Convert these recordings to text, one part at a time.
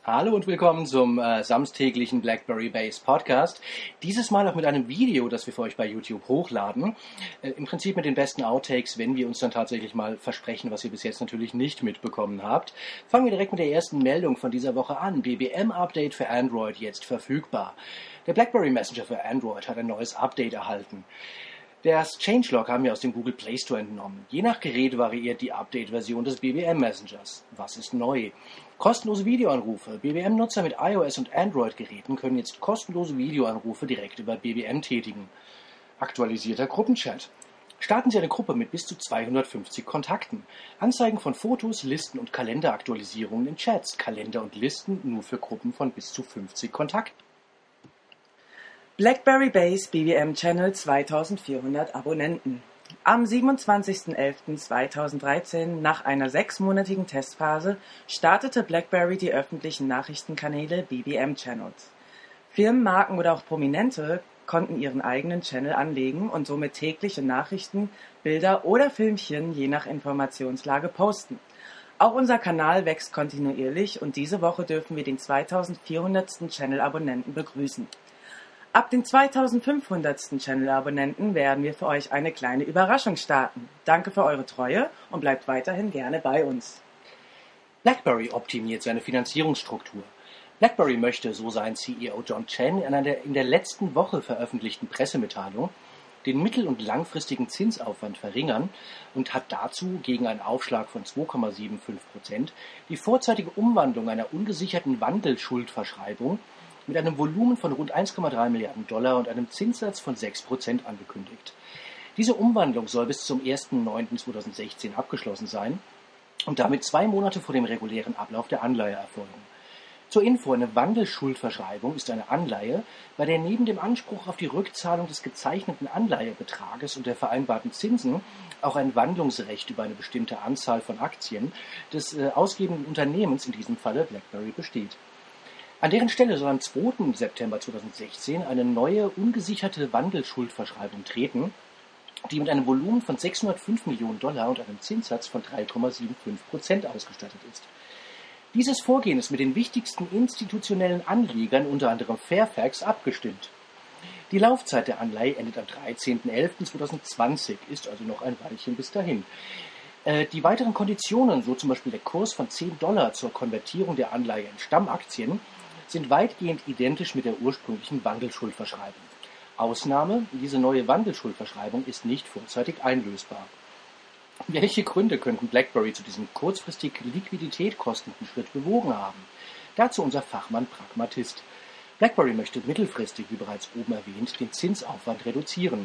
Hallo und willkommen zum samstäglichen BlackBerry Base Podcast. Dieses Mal auch mit einem Video, das wir für euch bei YouTube hochladen. Im Prinzip mit den besten Outtakes, wenn wir uns dann tatsächlich mal versprechen, was ihr bis jetzt natürlich nicht mitbekommen habt. Fangen wir direkt mit der ersten Meldung von dieser Woche an. BBM-Update für Android jetzt verfügbar. Der BlackBerry Messenger für Android hat ein neues Update erhalten. Das Changelog haben wir aus dem Google Play Store entnommen. Je nach Gerät variiert die Update-Version des BBM-Messengers. Was ist neu? Kostenlose Videoanrufe. BBM-Nutzer mit iOS- und Android-Geräten können jetzt kostenlose Videoanrufe direkt über BBM tätigen. Aktualisierter Gruppenchat. Starten Sie eine Gruppe mit bis zu 250 Kontakten. Anzeigen von Fotos, Listen und Kalenderaktualisierungen in Chats. Kalender und Listen nur für Gruppen von bis zu 50 Kontakten. BlackBerry Base BBM Channel 2400 Abonnenten. Am 27.11.2013, nach einer 6-monatigen Testphase, startete BlackBerry die öffentlichen Nachrichtenkanäle BBM Channels. Firmen, Marken oder auch Prominente konnten ihren eigenen Channel anlegen und somit tägliche Nachrichten, Bilder oder Filmchen je nach Informationslage posten. Auch unser Kanal wächst kontinuierlich und diese Woche dürfen wir den 2400. Channel-Abonnenten begrüßen. Ab den 2500. Channel-Abonnenten werden wir für euch eine kleine Überraschung starten. Danke für eure Treue und bleibt weiterhin gerne bei uns. BlackBerry optimiert seine Finanzierungsstruktur. BlackBerry möchte, so sein CEO John Chen in der letzten Woche veröffentlichten Pressemitteilung, den mittel- und langfristigen Zinsaufwand verringern und hat dazu gegen einen Aufschlag von 2,75% die vorzeitige Umwandlung einer ungesicherten Wandelschuldverschreibung mit einem Volumen von rund 1,3 Milliarden Dollar und einem Zinssatz von 6% angekündigt. Diese Umwandlung soll bis zum 1.9.2016 abgeschlossen sein und damit 2 Monate vor dem regulären Ablauf der Anleihe erfolgen. Zur Info, eine Wandelschuldverschreibung ist eine Anleihe, bei der neben dem Anspruch auf die Rückzahlung des gezeichneten Anleihebetrages und der vereinbarten Zinsen auch ein Wandlungsrecht über eine bestimmte Anzahl von Aktien des ausgebenden Unternehmens, in diesem Falle BlackBerry, besteht. An deren Stelle soll am 2. September 2016 eine neue, ungesicherte Wandelschuldverschreibung treten, die mit einem Volumen von 605 Millionen Dollar und einem Zinssatz von 3,75% ausgestattet ist. Dieses Vorgehen ist mit den wichtigsten institutionellen Anlegern, unter anderem Fairfax, abgestimmt. Die Laufzeit der Anleihe endet am 13.11.2020, ist also noch ein Weilchen bis dahin. Die weiteren Konditionen, so zum Beispiel der Kurs von $10 zur Konvertierung der Anleihe in Stammaktien, sind weitgehend identisch mit der ursprünglichen Wandelschuldverschreibung. Ausnahme: diese neue Wandelschuldverschreibung ist nicht vorzeitig einlösbar. Welche Gründe könnten BlackBerry zu diesem kurzfristig Liquidität kostenden Schritt bewogen haben? Dazu unser Fachmann Pragmatist. BlackBerry möchte mittelfristig, wie bereits oben erwähnt, den Zinsaufwand reduzieren.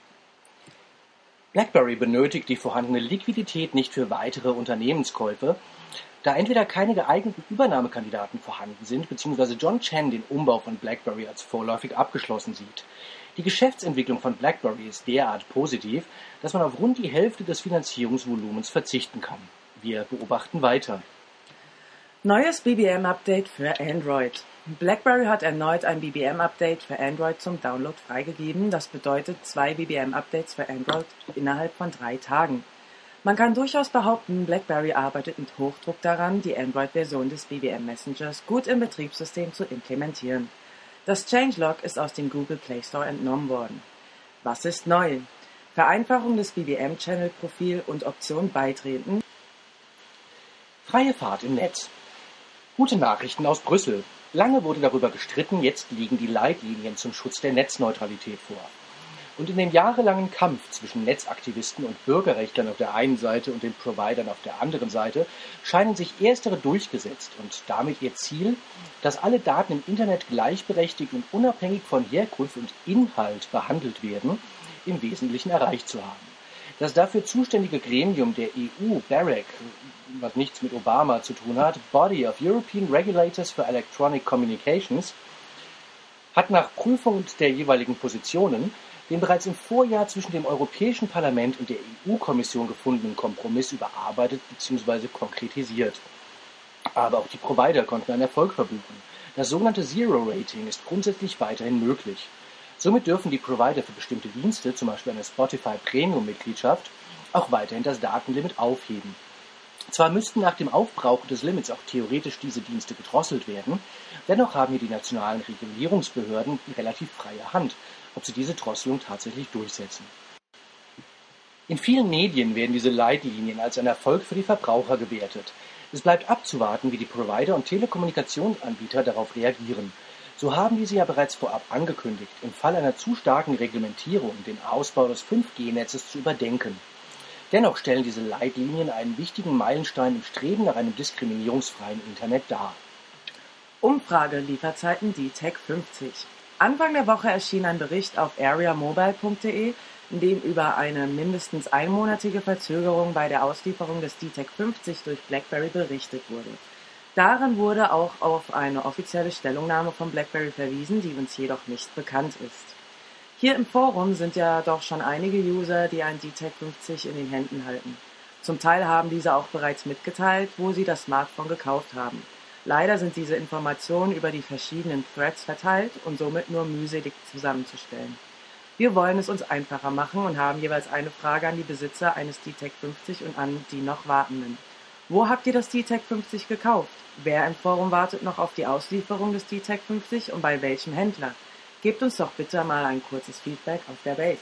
BlackBerry benötigt die vorhandene Liquidität nicht für weitere Unternehmenskäufe, da entweder keine geeigneten Übernahmekandidaten vorhanden sind, bzw. John Chen den Umbau von BlackBerry als vorläufig abgeschlossen sieht. Die Geschäftsentwicklung von BlackBerry ist derart positiv, dass man auf rund die Hälfte des Finanzierungsvolumens verzichten kann. Wir beobachten weiter. Neues BBM-Update für Android. BlackBerry hat erneut ein BBM-Update für Android zum Download freigegeben. Das bedeutet 2 BBM-Updates für Android innerhalb von 3 Tagen. Man kann durchaus behaupten, BlackBerry arbeitet mit Hochdruck daran, die Android-Version des BBM-Messengers gut im Betriebssystem zu implementieren. Das Changelog ist aus dem Google Play Store entnommen worden. Was ist neu? Vereinfachung des BBM-Channel-Profil und Option Beitreten. Freie Fahrt im Netz. Gute Nachrichten aus Brüssel. Lange wurde darüber gestritten, jetzt liegen die Leitlinien zum Schutz der Netzneutralität vor. Und in dem jahrelangen Kampf zwischen Netzaktivisten und Bürgerrechtlern auf der einen Seite und den Providern auf der anderen Seite scheinen sich erstere durchgesetzt und damit ihr Ziel, dass alle Daten im Internet gleichberechtigt und unabhängig von Herkunft und Inhalt behandelt werden, im Wesentlichen erreicht zu haben. Das dafür zuständige Gremium der EU, BEREC, was nichts mit Obama zu tun hat, Body of European Regulators for Electronic Communications, hat nach Prüfung der jeweiligen Positionen den bereits im Vorjahr zwischen dem Europäischen Parlament und der EU-Kommission gefundenen Kompromiss überarbeitet bzw. konkretisiert. Aber auch die Provider konnten einen Erfolg verbuchen. Das sogenannte Zero-Rating ist grundsätzlich weiterhin möglich. Somit dürfen die Provider für bestimmte Dienste, zum Beispiel eine Spotify Premium-Mitgliedschaft, auch weiterhin das Datenlimit aufheben. Zwar müssten nach dem Aufbrauchen des Limits auch theoretisch diese Dienste gedrosselt werden, dennoch haben hier die nationalen Regulierungsbehörden relativ freie Hand, ob sie diese Drosselung tatsächlich durchsetzen. In vielen Medien werden diese Leitlinien als ein Erfolg für die Verbraucher gewertet. Es bleibt abzuwarten, wie die Provider und Telekommunikationsanbieter darauf reagieren. So haben diese ja bereits vorab angekündigt, im Fall einer zu starken Reglementierung den Ausbau des 5G-Netzes zu überdenken. Dennoch stellen diese Leitlinien einen wichtigen Meilenstein im Streben nach einem diskriminierungsfreien Internet dar. Umfrage Lieferzeiten DTEC 50. Anfang der Woche erschien ein Bericht auf areamobile.de, in dem über eine mindestens einmonatige Verzögerung bei der Auslieferung des DTEC 50 durch BlackBerry berichtet wurde. Darin wurde auch auf eine offizielle Stellungnahme von BlackBerry verwiesen, die uns jedoch nicht bekannt ist. Hier im Forum sind ja doch schon einige User, die ein DTEC 50 in den Händen halten. Zum Teil haben diese auch bereits mitgeteilt, wo sie das Smartphone gekauft haben. Leider sind diese Informationen über die verschiedenen Threads verteilt und somit nur mühselig zusammenzustellen. Wir wollen es uns einfacher machen und haben jeweils eine Frage an die Besitzer eines DTEC 50 und an die noch Wartenden. Wo habt ihr das DTEC 50 gekauft? Wer im Forum wartet noch auf die Auslieferung des DTEC 50 und bei welchem Händler? Gebt uns doch bitte mal ein kurzes Feedback auf der Base.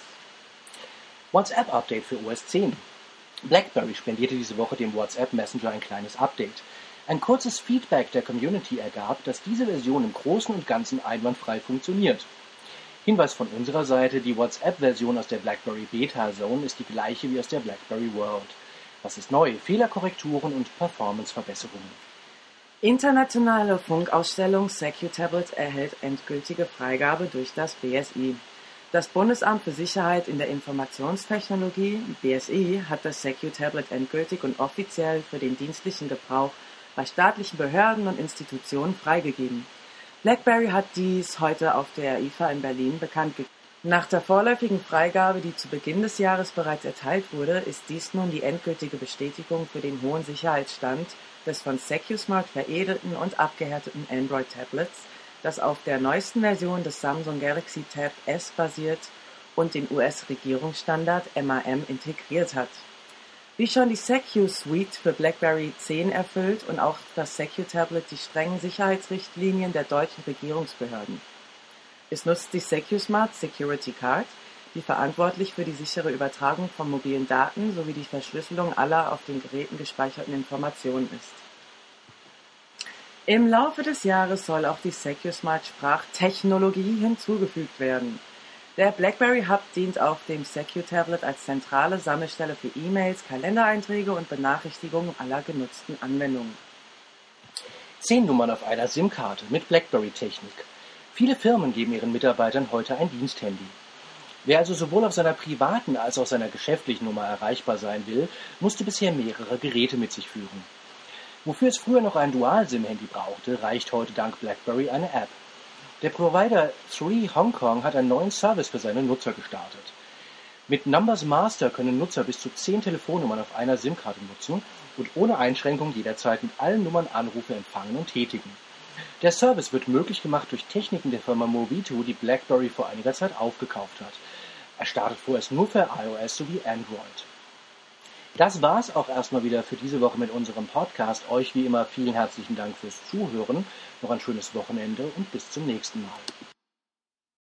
WhatsApp-Update für OS 10. BlackBerry spendierte diese Woche dem WhatsApp Messenger ein kleines Update. Ein kurzes Feedback der Community ergab, dass diese Version im Großen und Ganzen einwandfrei funktioniert. Hinweis von unserer Seite, die WhatsApp-Version aus der BlackBerry Beta Zone ist die gleiche wie aus der BlackBerry World. Was ist neu? Fehlerkorrekturen und Performance-Verbesserungen. Internationale Funkausstellung SecuTablet erhält endgültige Freigabe durch das BSI. Das Bundesamt für Sicherheit in der Informationstechnologie, BSI, hat das SecuTablet endgültig und offiziell für den dienstlichen Gebrauch bei staatlichen Behörden und Institutionen freigegeben. BlackBerry hat dies heute auf der IFA in Berlin bekannt gegeben. Nach der vorläufigen Freigabe, die zu Beginn des Jahres bereits erteilt wurde, ist dies nun die endgültige Bestätigung für den hohen Sicherheitsstand des von SecuSmart veredelten und abgehärteten Android-Tablets, das auf der neuesten Version des Samsung Galaxy Tab S basiert und den US-Regierungsstandard MAM integriert hat. Wie schon die SecuSuite für BlackBerry 10 erfüllt und auch das SecuTablet die strengen Sicherheitsrichtlinien der deutschen Regierungsbehörden. Es nutzt die SecuSmart Security Card, die verantwortlich für die sichere Übertragung von mobilen Daten sowie die Verschlüsselung aller auf den Geräten gespeicherten Informationen ist. Im Laufe des Jahres soll auch die SecuSmart Sprachtechnologie hinzugefügt werden. Der BlackBerry Hub dient auf dem SecuTablet als zentrale Sammelstelle für E-Mails, Kalendereinträge und Benachrichtigungen aller genutzten Anwendungen. 10 Nummern auf einer SIM-Karte mit BlackBerry-Technik. Viele Firmen geben ihren Mitarbeitern heute ein Diensthandy. Wer also sowohl auf seiner privaten als auch seiner geschäftlichen Nummer erreichbar sein will, musste bisher mehrere Geräte mit sich führen. Wofür es früher noch ein Dual-SIM-Handy brauchte, reicht heute dank BlackBerry eine App. Der Provider 3 Hong Kong hat einen neuen Service für seine Nutzer gestartet. Mit Numbers Master können Nutzer bis zu 10 Telefonnummern auf einer SIM-Karte nutzen und ohne Einschränkung jederzeit mit allen Nummern Anrufe empfangen und tätigen. Der Service wird möglich gemacht durch Techniken der Firma Movito, die BlackBerry vor einiger Zeit aufgekauft hat. Er startet vorerst nur für iOS sowie Android. Das war's auch erstmal wieder für diese Woche mit unserem Podcast. Euch wie immer vielen herzlichen Dank fürs Zuhören. Noch ein schönes Wochenende und bis zum nächsten Mal.